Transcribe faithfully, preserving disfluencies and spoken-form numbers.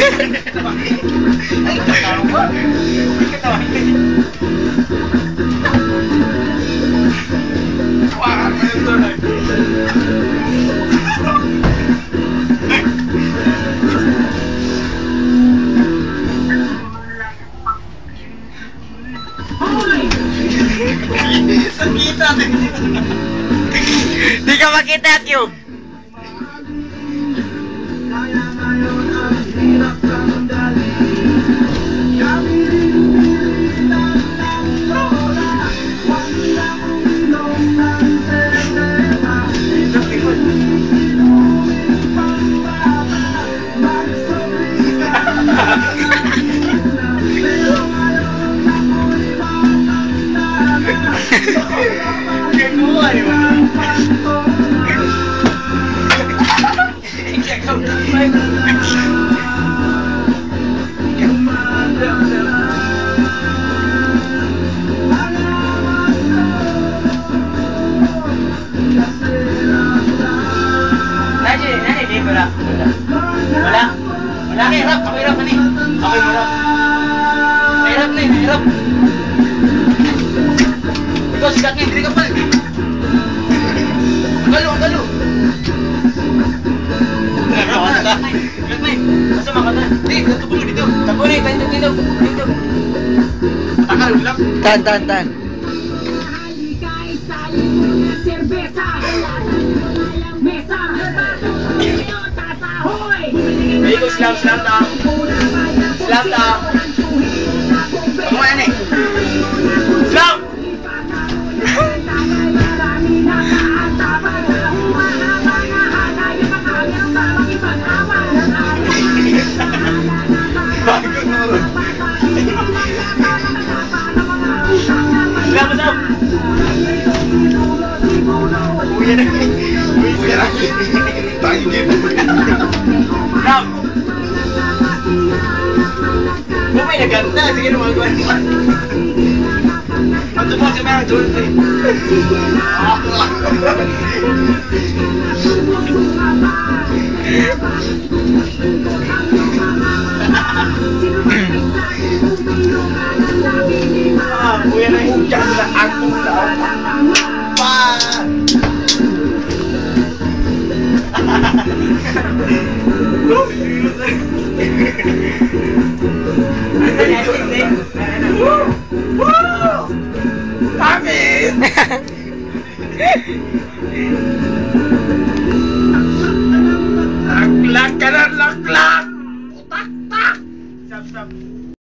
Ay, katawa. Katawa. Wah, ito na. Sakita din. Di ka makita, Cube. Wala. Wala. Wala na, hirap. Ako hirap na ni. Ako hirap. Hirap na, hirap. Ikaw, sigat nga. Hindi ka pa. Galo, galo. Sigat na. Sigat na. Masa makata. Hindi, tapulo dito. Tapulo, dito, dito. Dito. Takal, ulap. Tan, tan, tan. Ikaw, slam, slam ta. Slam ta. Ako nga yan eh. Slam! Bago na rin. Slam, slam! Uya na. Uya na. Tayo din. Slam! Kung may naganda, sige na mga gawin. Matupag sa mga tulad ko eh. Ah, buya na yung dyan sa akong tao. Pa! Amin! Laklak ka na, laklak! Tak, tak! Stop, stop.